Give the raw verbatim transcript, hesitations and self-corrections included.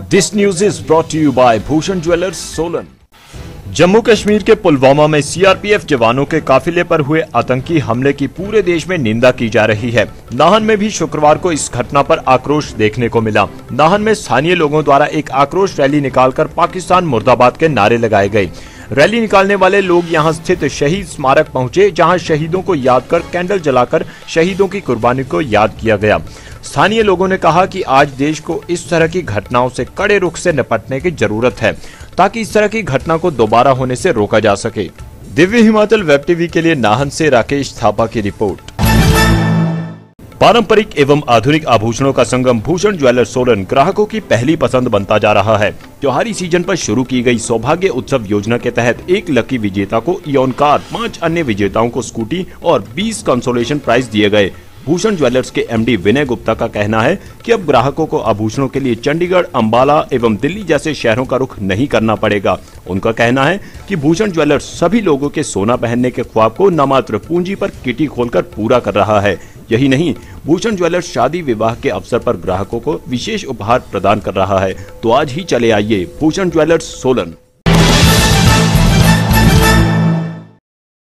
This news is brought to you by Bhushan jewellers Solan. Jammu Kashmir के पुलवामा में CRPF जवानों के काफिले पर हुए आतंकी हमले की पूरे देश में निंदा की जा रही है। नाहन में भी शुक्रवार को इस घटना पर आक्रोश देखने को मिला। नाहन में स्थानीय लोगों द्वारा एक आक्रोश रैली निकालकर पाकिस्तान मुर्दाबाद के नारे लगाए गए। रैली निकालने वाले लोग यहां स्थित शहीद स्मारक पहुंचे, जहां शहीदों को याद कर कैंडल जलाकर शहीदों की कुर्बानी को याद किया गया। स्थानीय लोगों ने कहा कि आज देश को इस तरह की घटनाओं से कड़े रुख से निपटने की जरूरत है, ताकि इस तरह की घटना को दोबारा होने से रोका जा सके। दिव्य हिमाचल वेब टीवी के लिए नाहन से राकेश थापा की रिपोर्ट। पारंपरिक एवं आधुनिक आभूषणों का संगम भूषण ज्वेलर्स सोलन ग्राहकों की पहली पसंद बनता जा रहा है। त्योहारी सीजन पर शुरू की गई सौभाग्य उत्सव योजना के तहत एक लकी विजेता को इओन कार, पाँच अन्य विजेताओं को स्कूटी और बीस कंसोलेशन प्राइज दिए गए। भूषण ज्वेलर्स के एमडी विनय गुप्ता का कहना है कि अब ग्राहकों को आभूषणों के लिए चंडीगढ़, अंबाला एवं दिल्ली जैसे शहरों का रुख नहीं करना पड़ेगा। उनका कहना है कि भूषण ज्वेलर्स सभी लोगों के सोना पहनने के ख्वाब को न मात्र पूंजी पर किटी खोलकर पूरा कर रहा है, यही नहीं, भूषण ज्वेलर्स शादी विवाह के अवसर पर ग्राहकों को विशेष उपहार प्रदान कर रहा है। तो आज ही चले आइए भूषण ज्वेलर्स सोलन।